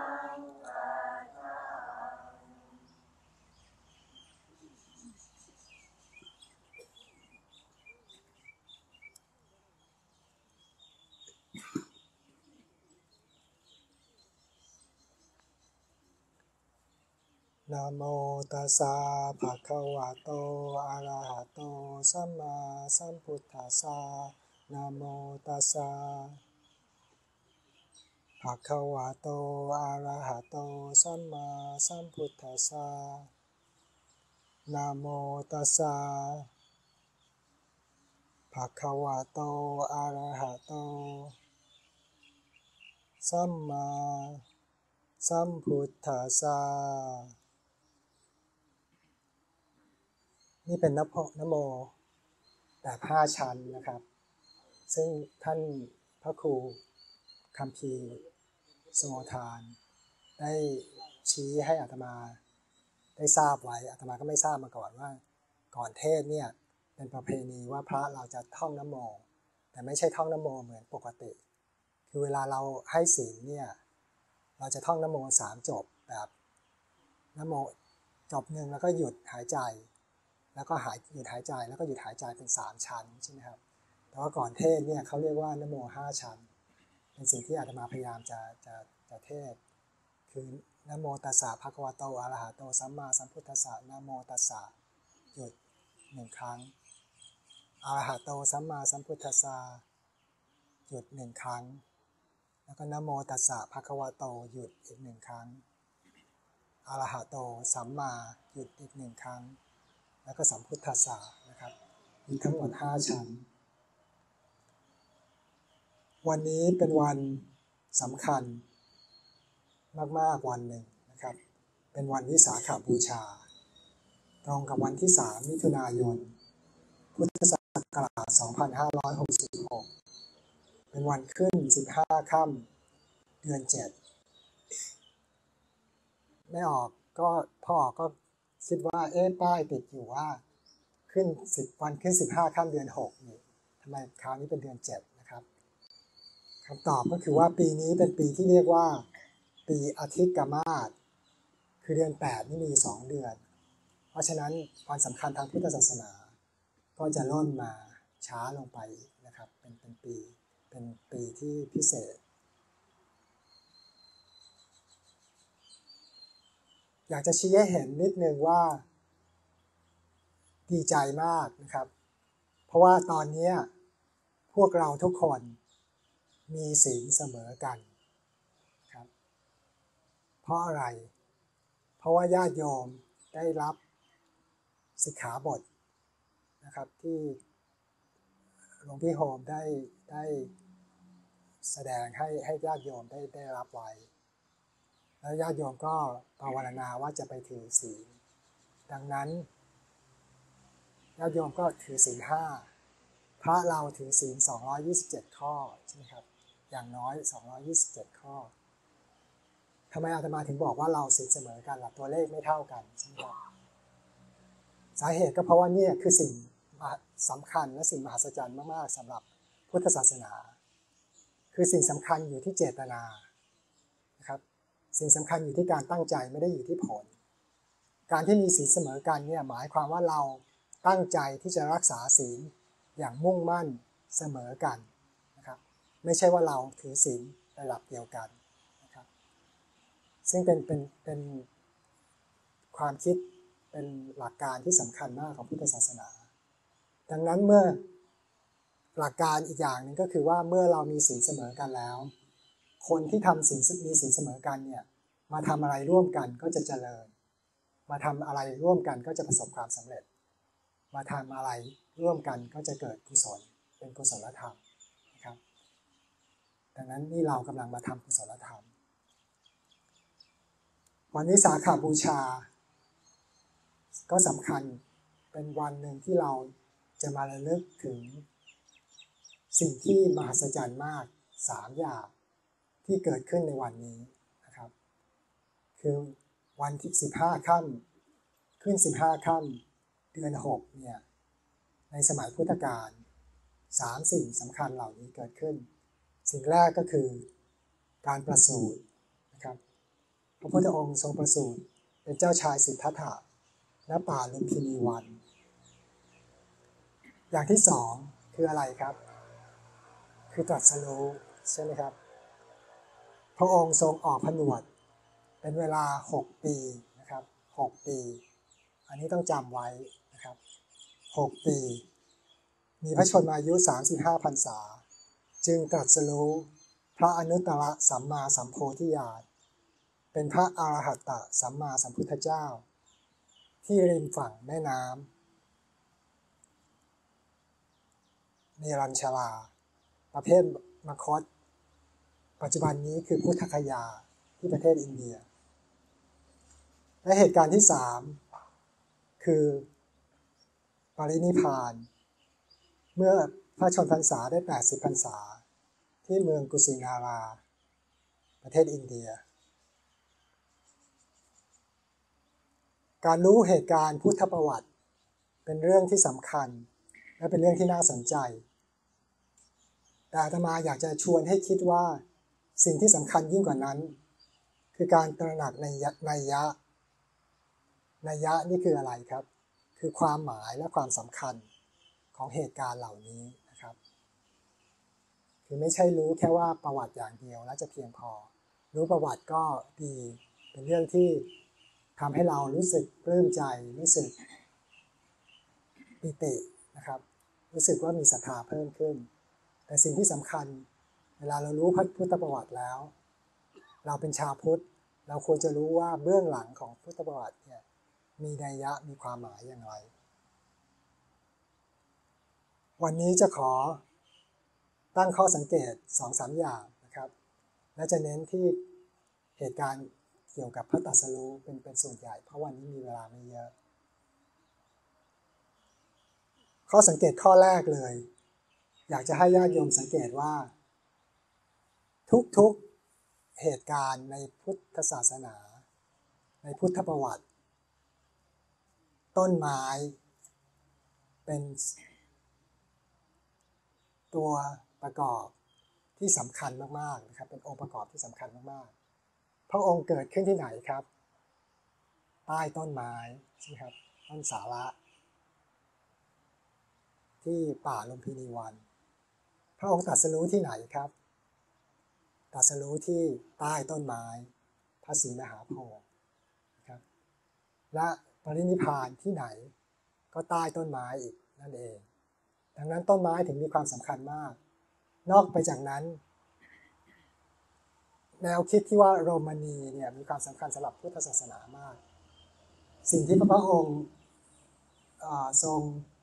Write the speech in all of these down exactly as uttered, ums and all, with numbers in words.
นะโมตัสสะภะคะวะโตอะระหะโตสัมมาสัมพุทธัสสะนะโมตัสสะภะคะวะโตอะระหะโตสัมมาสัมพุทธัสสะนะโมตัสสะภะคะวะโตอะระหะโตสัมมาสัมพุทธัสสะนี่เป็นนะโมนะโมแบบห้าชั้นนะครับซึ่งท่านพระครูคัมภีร์สโมทานได้ชี้ให้อาตมาได้ทราบไว้อาตมาก็ไม่ทราบมาก่อนว่าก่อนเทศเนี่ยเป็นประเพณีว่าพระเราจะท่องนะโมแต่ไม่ใช่ท่องนะโมเหมือนปกติคือเวลาเราให้ศีลเนี่ยเราจะท่องนะโมสามจบแบบนะโมจบหนึ่งแล้วก็หยุดหายใจแล้วก็หายหยุดหายใจแล้วก็หยุดหายใจเป็นสามชั้นใช่ไหมครับแต่ว่าก่อนเทศเนี่ยเขาเรียกว่านะโมห้าชั้นเป็นสิ่งที่อาตมาพยายามจะจะจะเทศคือนะโมตัสสะภะคะวะโตอะระหะโตสัมมาสัมพุทธัสสะนะโมตัสสะหยุดหนึ่งครั้งอะระหะโตสัมมาสัมพุทธัสสะหยุดหนึ่งครั้งแล้วก็นะโมตัสสะภะคะวะโตหยุดอีกหนึ่งครั้งอะระหะโตสัมมาหยุดอีกหนึ่งครั้งแล้วก็สัมพุทธัสสะนะครับมีทั้งหมดห้าชั้นวันนี้เป็นวันสำคัญมากๆวันหนึ่งนะครับเป็นวันวิสาขบูชาตรงกับวันที่สามมิถุนายนพุทธศักราชสองพันห้าร้อยหกสิบหกเป็นวันขึ้นสิบห้าค่ำเดือนเจ็ดไม่ออกก็พ่อก็คิดว่าเอ๊ะป้ายติดอยู่ว่าขึ้นสิบวันขึ้นสิบห้าค่ำเดือนหกนี่ทำไมคราวนี้เป็นเดือนเจ็ดนะครับคำตอบก็คือว่าปีนี้เป็นปีที่เรียกว่าปีอาทิตย์กมาศคือเดือนแปดนี่มีสองเดือนเพราะฉะนั้นวันสำคัญทางพุทธศาสนาก็จะล่นมาช้าลงไปนะครับเป็นเป็นปีเป็นปีที่พิเศษอยากจะชี้ให้เห็นนิดนึงว่าดีใจมากนะครับเพราะว่าตอนนี้พวกเราทุกคนมีศีลเสมอกันครับเพราะอะไรเพราะว่าญาติโยมได้รับสิกขาบทนะครับที่หลวงพี่โฮมได้ได้แสดงให้ให้ญาติโยมได้ได้รับไว้แล้วญาติโยมก็ภาวนาว่าจะไปถือศีลดังนั้นญาติโยมก็ถือศีลห้าพระเราถือศีลสองร้อยยี่สิบเจ็ดข้อใช่ไหมครับอย่างน้อยสองร้อยยี่สิบเจ็ดข้อทำไมอาตมาถึงบอกว่าเราศีลเสมอกันล่ะตัวเลขไม่เท่ากันใช่ไหมครับสาเหตุก็เพราะว่านี่คือสิ่งสำคัญและสิ่งมหัศจรรย์มากๆสำหรับพุทธศาสนาคือสิ่งสำคัญอยู่ที่เจตนานะครับสิ่งสำคัญอยู่ที่การตั้งใจไม่ได้อยู่ที่ผลการที่มีศีลเสมอกันเนี่ยหมายความว่าเราตั้งใจที่จะรักษาศีลอย่างมุ่งมั่นเสมอกันนะครับไม่ใช่ว่าเราถือศีลระดับเดียวกันนะครับซึ่งเป็นเป็นเป็นความคิดเป็นหลักการที่สำคัญมากของพุทธศาสนาดังนั้นเมื่อหลักการอีกอย่างหนึ่งก็คือว่าเมื่อเรามีศีลเสมอกันแล้วคนที่ทำศีลมีศีลเสมอกันเนี่ยมาทำอะไรร่วมกันก็จะเจริญมาทำอะไรร่วมกันก็จะประสบความสำเร็จมาทำอะไรร่วมกันก็จะเกิดกุศลเป็นกุศลธรรมนะครับดังนั้นนี่เรากำลังมาทำกุศลธรรมวันวิสาขบูชาก็สำคัญเป็นวันหนึ่งที่เราจะมาระลึกถึงสิ่งที่มหัศจรรย์มากสามอย่างที่เกิดขึ้นในวันนี้นะครับคือวันที่สิบห้าค่ำขึ้นสิบห้าค่ำเดือนหกเนี่ยในสมัยพุทธกาลสามสิ่งสำคัญเหล่านี้เกิดขึ้นสิ่งแรกก็คือการประสูตินะครับพระพุทธองค์ทรงประสูติเป็นเจ้าชายสิทธัตถะณป่าลุมพินีวันอย่างที่สองคืออะไรครับคือตรัสรู้ใช่ไหมครับพระองค์ทรงออกผนวดเป็นเวลาหกปีนะครับหกปีอันนี้ต้องจำไว้นะครับหกปีมีพระชนมายุสามสิบห้าพรรษาจึงตรัสรู้พระอนุตตรสัมมาสัมโพธิญาณเป็นพระอรหัตตสัมมาสัมพุทธเจ้าที่ริมฝั่งแม่น้ำเนรัญชราประเภทมคธปัจจุบันนี้คือพุทธคยาที่ประเทศอินเดียและเหตุการณ์ที่สามคือปรินิพพานเมื่อพระชนพรรษาได้แปดสิบพรรษาที่เมืองกุสินาราประเทศอินเดียการรู้เหตุการณ์พุทธประวัติเป็นเรื่องที่สำคัญและเป็นเรื่องที่น่าสนใจแต่อาตมาอยากจะชวนให้คิดว่าสิ่งที่สำคัญยิ่งกว่านั้นคือการตระหนักในนัยยะนัยยะนี่คืออะไรครับคือความหมายและความสำคัญของเหตุการณ์เหล่านี้นะครับคือไม่ใช่รู้แค่ว่าประวัติอย่างเดียวแล้วจะเพียงพอรู้ประวัติก็ดีเป็นเรื่องที่ทำให้เรารู้สึกปลื้มใจรู้สึกปิตินะครับรู้สึกว่ามีศรัทธาเพิ่มขึ้นแต่สิ่งที่สำคัญเวลาเรารู้พุทธประวัติแล้วเราเป็นชาวพุทธเราควรจะรู้ว่าเบื้องหลังของพุทธประวัติเนี่ยมีนัยยะมีความหมายอย่างไรวันนี้จะขอตั้งข้อสังเกต สองถึงสาม อย่างนะครับและจะเน้นที่เหตุการณ์เกี่ยวกับพระตรัสรู้เป็นเป็นส่วนใหญ่เพราะวันนี้มีเวลาไม่เยอะข้อสังเกตข้อแรกเลยอยากจะให้ญาติโยมสังเกตว่าทุกๆเหตุการณ์ในพุทธศาสนาในพุทธประวัติต้นไม้เป็นตัวประกอบที่สำคัญมากๆนะครับเป็นองค์ประกอบที่สำคัญมากๆพระองค์เกิดขึ้นที่ไหนครับใต้ต้นไม้ใช่ไหมครับต้นสาระที่ป่าลุมพินีวันพระองค์ตรัสรู้ที่ไหนครับตรัสรู้ที่ใต้ต้นไม้พระศรีมหาโพธิ์นะครับและปรินิพพานที่ไหนก็ใต้ต้นไม้อีกนั่นเองดังนั้นต้นไม้ถึงมีความสำคัญมากนอกไปจากนั้นแนวคิดที่ว่าโรมานีเนี่ยมีความสำคัญสำหรับพุทธศาสนามากสิ่งที่พระองค์ทรง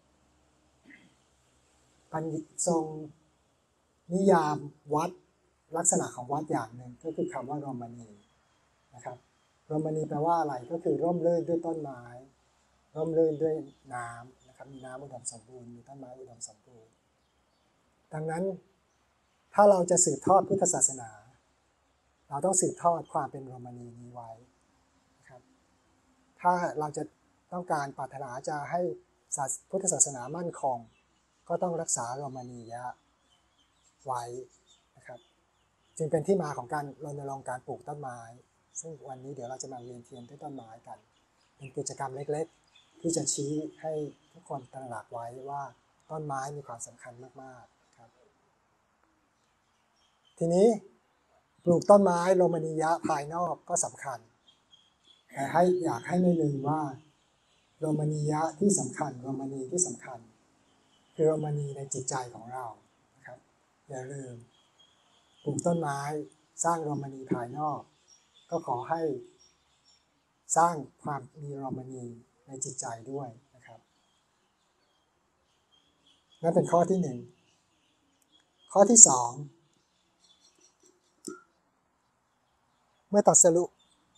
ทรงนิยามวัดลักษณะของวัดอย่างหนึ่งก็คือคำว่าโรมานีนะครับโรมานีแปลว่าอะไรก็คือร่มรื่นด้วยต้นไม้ร่มรื่นด้วยน้ำนะครับมีน้ำอุดมสมบูรณ์มีต้นไม้อุดมสมบูรณ์ดังนั้นถ้าเราจะสืบทอดพุทธศาสนาเราต้องสืบทอดความเป็นโรมานีนี้ไว้นะครับถ้าเราจะต้องการปรารถนาจะให้พุทธศาสนามั่นคงก็ต้องรักษาโรมานียะไว้นะครับจึงเป็นที่มาของการรณรงค์การปลูกต้นไม้ซึ่งวันนี้เดี๋ยวเราจะมาเวียนเทียนด้วยต้นไม้กันเป็นกิจกรรมเล็กๆที่จะชี้ให้ทุกคนตระหนักไว้ว่าต้นไม้มีความสำคัญมากๆครับทีนี้ปลูกต้นไม้โรมานียะภายนอกก็สำคัญแต่ให้อยากให้ไม่ลืมว่าโรมานียะที่สำคัญโรมานีที่สำคัญคือโรมานีในจิตใจของเรานะครับอย่าลืมปลูกต้นไม้สร้างโรมานีภายนอกก็ขอให้สร้างความมีโรมานีในจิตใจด้วยนะครับนั่นเป็นข้อที่หนึ่งข้อที่สองเมื่อตรัสรู้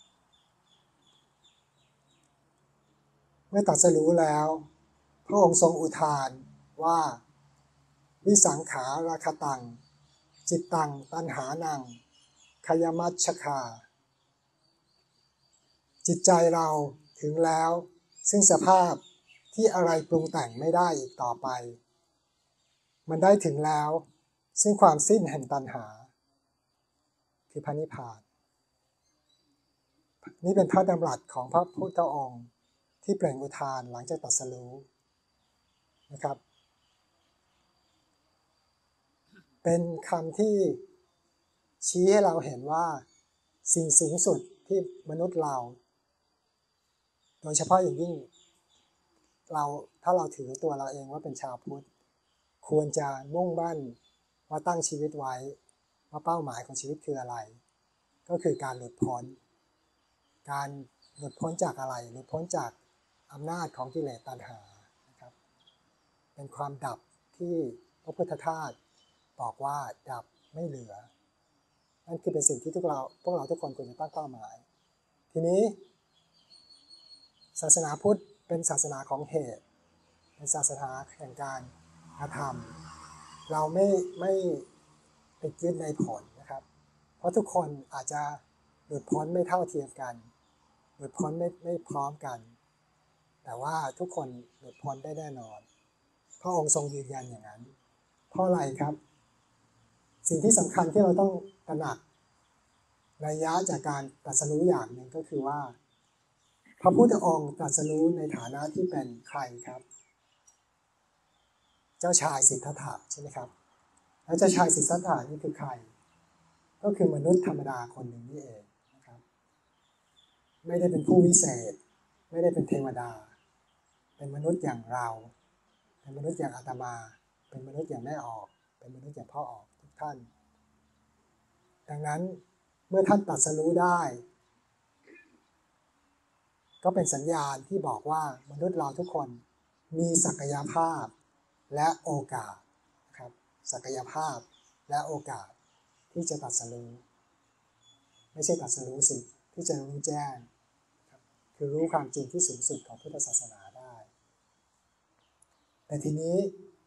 เมื่อตรัสรู้แล้วพระองค์ทรงอุทานว่าวิสังขาราคตังจิตตังตัณหานังขยมัชชคาจิตใจเราถึงแล้วซึ่งสภาพที่อะไรปรุงแต่งไม่ได้อีกต่อไปมันได้ถึงแล้วซึ่งความสิ้นแห่งตัณหาคือพระนิพพานนี่เป็นพระดำรัสของพระพุทธองค์ที่เปล่งอุทานหลังจากตรัสรู้นะครับเป็นคำที่ชี้ให้เราเห็นว่าสิ่งสูงสุดที่มนุษย์เราโดยเฉพาะอย่างยิ่งเราถ้าเราถือตัวเราเองว่าเป็นชาวพุทธควรจะมุ่งมั่นว่าตั้งชีวิตไว้ว่าเป้าหมายของชีวิตคืออะไรก็คือการหลุดพ้นการหลุดพ้นจากอะไรหลุดพ้นจากอำนาจของกิเลสตัณหานะครับเป็นความดับที่พระพุทธทาสบอกว่าดับไม่เหลือนั่นคือเป็นสิ่งที่ทุกเราพวกเราทุกคนควรจะตั้งเป้าหมายทีนี้ศาสนาพุทธเป็นศาสนาของเหตุเป็นศาสนาแห่งการกระทำเราไม่ไม่ติดยึดในผลนะครับเพราะทุกคนอาจจะหลุดพ้นไม่เท่าเทียมกันหลุดพ้นไม่ไม่พร้อมกันแต่ว่าทุกคนหลุดพ้นได้แน่นอนพระองค์ทรงยืนยันอย่างนั้นเพราะอะไรครับสิ่งที่สำคัญที่เราต้องตระหนักนัยยะจากการตรัสรู้อย่างหนึ่งก็คือว่าพระพุทธองค์ตรัสรู้ในฐานะที่เป็นใครครับเจ้าชายสิทธัตถะใช่ไหมครับแล้วเจ้าชายสิทธัตถะนี่คือใครก็คือมนุษย์ธรรมดาคนหนึ่งนี่เองนะครับไม่ได้เป็นผู้วิเศษไม่ได้เป็นเทวดาเป็นมนุษย์อย่างเราเป็นมนุษย์อย่างอาตมาเป็นมนุษย์อย่างแม่ออกเป็นมนุษย์อย่างพ่อออกทุกท่านดังนั้นเมื่อท่านตรัสรู้ได้ก็เป็นสัญญาณที่บอกว่ามนุษย์เราทุกคนมีศักยภาพและโอกาสนะครับศักยภาพและโอกาสที่จะตรัสรู้ไม่ใช่ตรัสรู้สิที่จะรู้แจ้งคือรู้ความจริงที่สูงสุดของพุทธศาสนาได้แต่ทีนี้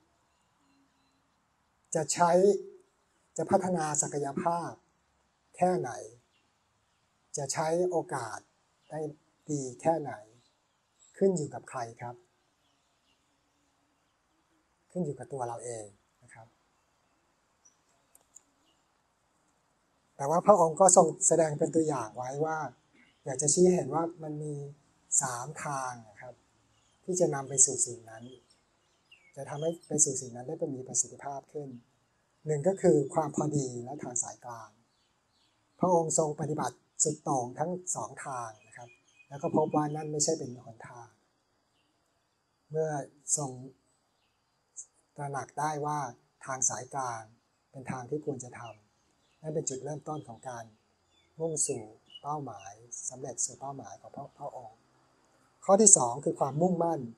จะใช้จะพัฒนาศักยภาพแค่ไหนจะใช้โอกาสได้ดีแค่ไหนขึ้นอยู่กับใครครับขึ้นอยู่กับตัวเราเองนะครับแต่ว่าพระองค์ก็ทรงแสดงเป็นตัวอย่างไว้ว่าอยากจะชี้เห็นว่ามันมีสามทางนะครับที่จะนำไปสู่สิ่งนั้นจะทำให้ไปสู่สิ่งนั้นได้มีประสิทธิภาพขึ้นหนึ่งก็คือความพอดีและทางสายกลางพระองค์ทรงปฏิบัติสุดโต่งทั้งสองทางนะครับแล้วก็พบว่านั่นไม่ใช่เป็นหนทางเมื่อทรงตระหนักได้ว่าทางสายกลางเป็นทางที่ควรจะทำนั่นเป็นจุดเริ่มต้นของการมุ่งสู่เป้าหมายสำเร็จสู่เป้าหมายของพระพระองค์ข้อที่สองคือความมุ่งมั่น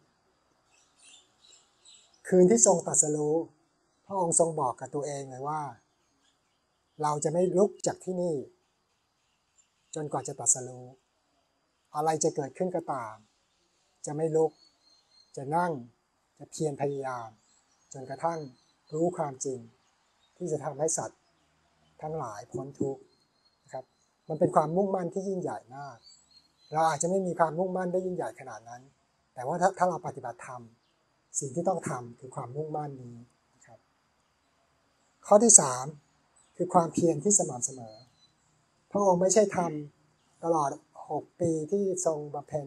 คืนที่ทรงตรัสรู้พระองค์ทรงบอกกับตัวเองเลยว่าเราจะไม่ลุกจากที่นี่จนกว่าจะตรัสรู้อะไรจะเกิดขึ้นก็ตามจะไม่ลุกจะนั่งจะเพียรพยายามจนกระทั่งรู้ความจริงที่จะทำให้สัตว์ทั้งหลายพ้นทุกข์นะครับมันเป็นความมุ่งมั่นที่ยิ่งใหญ่มากเราอาจจะไม่มีความมุ่งมั่นได้ยิ่งใหญ่ขนาดนั้นแต่ว่าถ้าถ้าเราปฏิบัติธรรมสิ่งที่ต้องทำคือความมุ่งมั่นนี้นะครับข้อที่สามคือความเพียรที่สม่ำเสมอพระองค์ไม่ใช่ทำตลอดหกปีที่ทรงบำเพ็ญ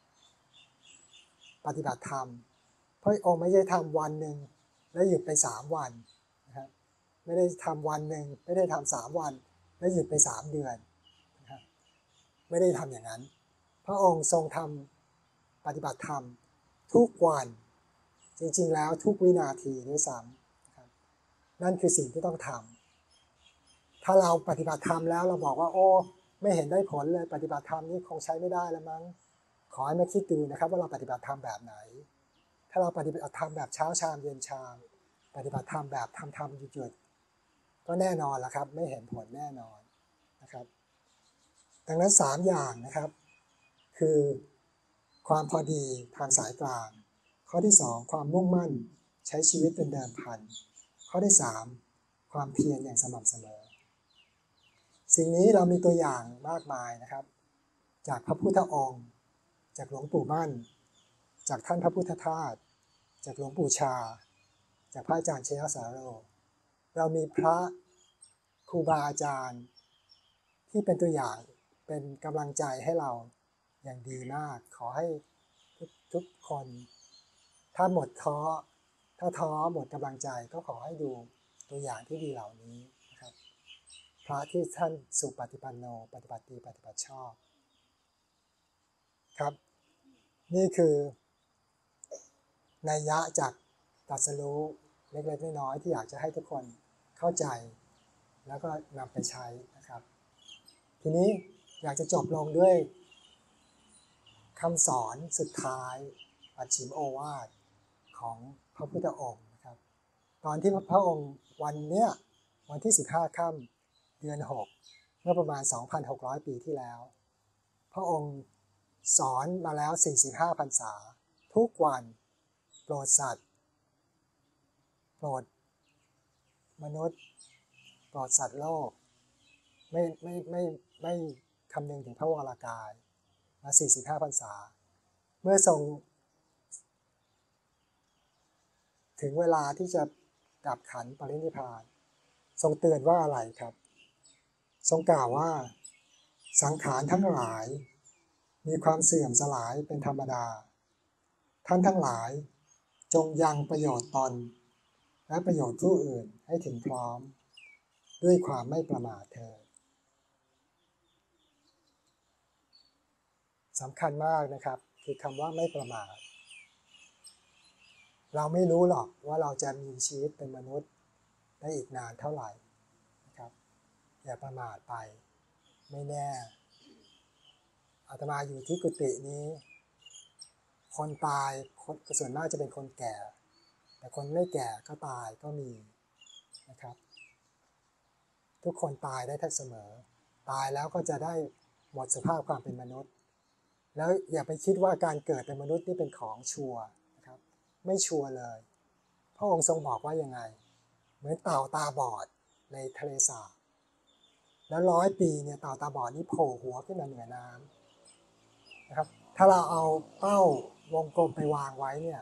ปฏิบัติธรรมพระองค์ไม่ใช่ทำวันหนึ่งแล้วหยุดไปสามวันนะครับไม่ได้ทำวันหนึ่งไม่ได้ทำสามวันแล้วหยุดไปสามเดือนนะครับไม่ได้ทำอย่างนั้นพระองค์ทรงทำปฏิบัติธรรมทุกวันจริงๆแล้วทุกวินาทีด้วยซ้ำนะครับนั่นคือสิ่งที่ต้องทำถ้าเราปฏิบัติธรรมแล้วเราบอกว่าโอ้ไม่เห็นได้ผลเลยปฏิบัติธรรมนี่คงใช้ไม่ได้แล้วมั้งขอให้มาคิดดูนะครับว่าเราปฏิบัติธรรมแบบไหนถ้าเราปฏิบัติธรรมแบบเช้าชามเย็นชามปฏิบัติธรรมแบบทำธรรมหยุดๆก็แน่นอนละครับไม่เห็นผลแน่นอนนะครับดังนั้นสามอย่างนะครับคือความพอดีทางสายกลางข้อที่สองความมุ่งมั่นใช้ชีวิตเป็นเดิมพันข้อที่สามความเพียรอย่างสม่ำเสมอสิ่งนี้เรามีตัวอย่างมากมายนะครับจากพระพุทธองค์จากหลวงปู่มั่นจากท่านพระพุทธทาสจากหลวงปู่ชาจากพระอาจารย์เชยสาโรเรามีพระครูบาอาจารย์ที่เป็นตัวอย่างเป็นกำลังใจให้เราอย่างดีมากขอให้ทุกทุกคนถ้าหมดท้อถ้าท้อหมดกำลังใจก็ขอให้ดูตัวอย่างที่ดีเหล่านี้นะครับพระที่ท่านสุปฏิปันโนปฏิบัติดีปฏิบัติชอบครับนี่คือนัยยะจากตรัสรู้เล็กๆน้อยๆที่อยากจะให้ทุกคนเข้าใจแล้วก็นำไปใช้นะครับทีนี้อยากจะจบลงด้วยคำสอนสุดท้ายปัจฉิมโอวาทของพระพุทธองค์นะครับตอนที่พระองค์วันเนี้ยวันที่สิบห้าค่ำเดือนหกเมื่อประมาณ สองพันหกร้อย ปีที่แล้วพระองค์สอนมาแล้วสี่สิบห้าพรรษาทุกวันโปรดสัตว์โปรดมนุษย์โปรดสัตว์โลกไม่ไม่ไม่ไม่คำนึงถึงพระวรากายมาสี่สิบห้าพรรษาเมื่อทรงถึงเวลาที่จะดับขันธ์ปรินิพพานทรงเตือนว่าอะไรครับทรงกล่าวว่าสังขารทั้งหลายมีความเสื่อมสลายเป็นธรรมดาท่านทั้งหลายจงยังประโยชน์ตนและประโยชน์ผู้อื่นให้ถึงพร้อมด้วยความไม่ประมาทเถิดสำคัญมากนะครับคือคำว่าไม่ประมาทเราไม่รู้หรอกว่าเราจะมีชีวิตเป็นมนุษย์ได้อีกนานเท่าไหร่นะครับอย่าประมาทไปไม่แน่อาตมาอยู่ที่กุฏินี้คนตายคนส่วนมากจะเป็นคนแก่แต่คนไม่แก่ก็ตายก็มีนะครับทุกคนตายได้ทั้งเสมอตายแล้วก็จะได้หมดสภาพความเป็นมนุษย์แล้วอย่าไปคิดว่าการเกิดเป็นมนุษย์นี่เป็นของชัวร์นะครับไม่ชัวร์เลยพระองค์ทรงบอกว่ายังไงเหมือนเต่าตาบอดในทะเลสาบแล้วร้อยปีเนี่ยเต่าตาบอดนี่โผล่หัวขึ้นมาเหนือน้ำนะครับถ้าเราเอาเป้าวงกลมไปวางไว้เนี่ย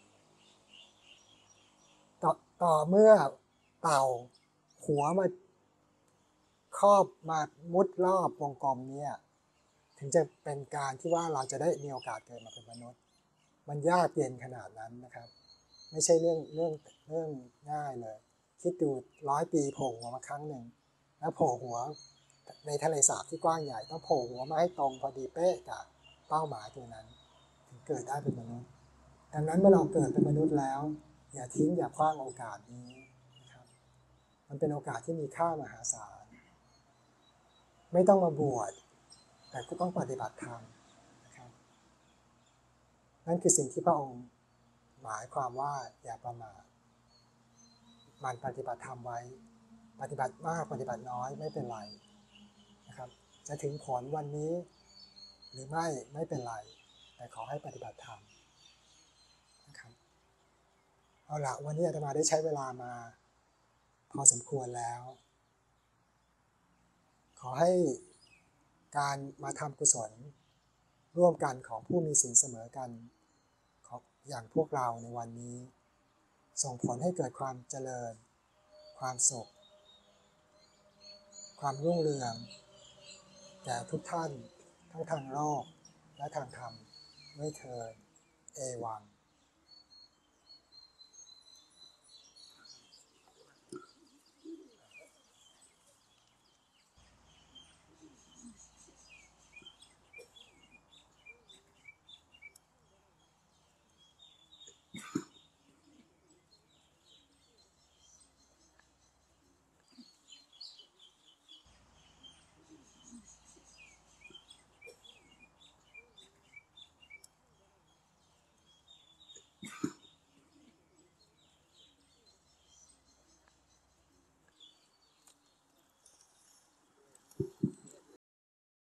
ต่อต่อเมื่อเต่าหัวมาครอบมามุดรอบวงกลมเนี่ยถึงจะเป็นการที่ว่าเราจะได้มีโอกาสเกิดมาเป็นมนุษย์มันยากเย็นขนาดนั้นนะครับไม่ใช่เรื่องเรื่องเรื่องง่ายเลยคิดดูร้อยปีโผล่หัวมาครั้งหนึ่งแล้วโผล่หัวในทะเลสาบที่กว้างใหญ่ต้องโผล่หัวมาให้ตรงพอดีเป๊ะกับเป้าหมายตัวนั้นถึงเกิดได้เป็นมนุษย์ดังนั้นเมื่อเราเกิดเป็นมนุษย์แล้วอย่าทิ้งอย่าคว้างโอกาสนี้นะครับมันเป็นโอกาสที่มีค่ามหาศาลไม่ต้องมาบวชแต่ก็ต้องปฏิบัติธรรมนะครับนั่นคือสิ่งที่พระองค์หมายความว่าอย่าประมาทมันปฏิบัติธรรมไว้ปฏิบัติมากปฏิบัติน้อยไม่เป็นไรนะครับจะถึงผลวันนี้หรือไม่ไม่เป็นไรแต่ขอให้ปฏิบัติธรรมนะครับเอาละวันนี้อาตมาได้ใช้เวลามาพอสมควรแล้วขอให้การมาทำกุศลร่วมกันของผู้มีศีลเสมอกันของอย่างพวกเราในวันนี้ส่งผลให้เกิดความเจริญความสุขความรุ่งเรืองแก่ทุกท่านทั้งทางโลกและทางธรรมด้วยเถิดเอวัง